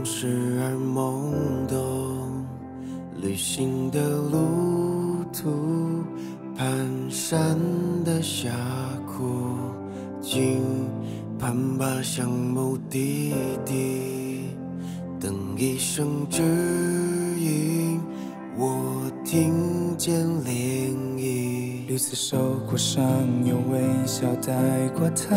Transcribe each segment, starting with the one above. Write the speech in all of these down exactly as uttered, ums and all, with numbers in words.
时而懵懂，旅行的路途，蹒跚的峡谷，竟攀爬向目的地，等一声指引，我听见涟漪。 绿色手过上用微笑带过它，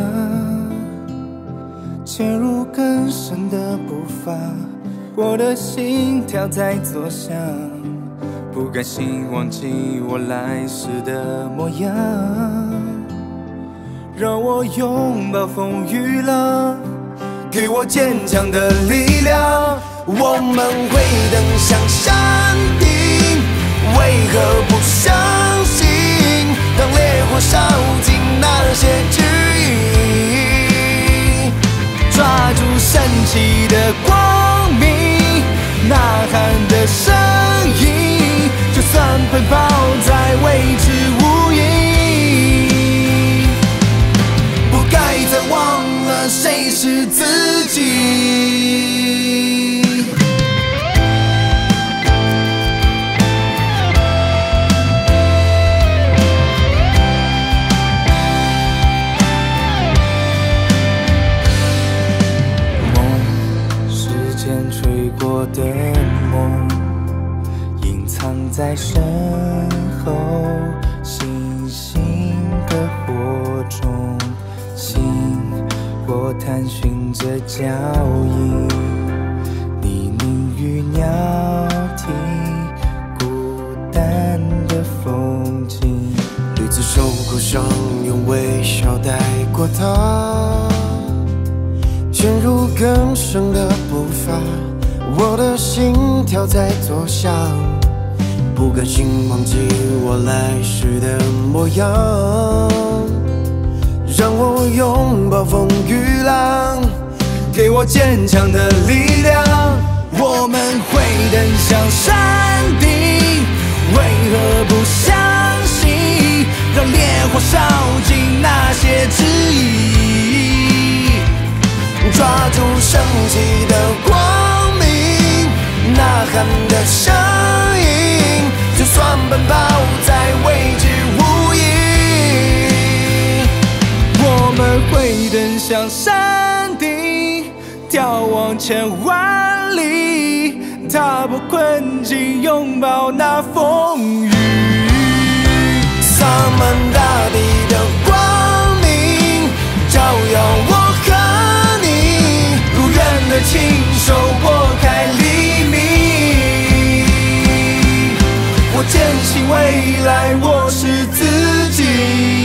潜入更深的步伐，我的心跳在作响，不甘心忘记我来时的模样，让我拥抱风雨浪，给我坚强的力量。 我们会登上山顶，为何不相信？当烈火烧尽那些指引， 抓住神奇的光明，呐喊的声音，就算奔跑在未知无垠， 不该再忘了谁是自己。 我的梦隐藏在身后，星星的火中，心我探寻着脚印，泥泞与鸟啼，孤单的风景。 绿子手口上用微笑带过它，潜入更深的步伐，我的心跳在作响，不甘心忘记我来时的模样，让我拥抱风雨浪， 给我坚强的力量。我们会登上山顶，为何不相信？让烈火烧尽那些指引， 抓住升起的光明，呐喊的声音，就算奔跑在未知无垠。 我们会登上山顶，眺望千万里，踏破困境，拥抱那风雨， 洒满大地的光明，照耀我和你，如愿的亲手拨开黎明。我坚信未来我是自己。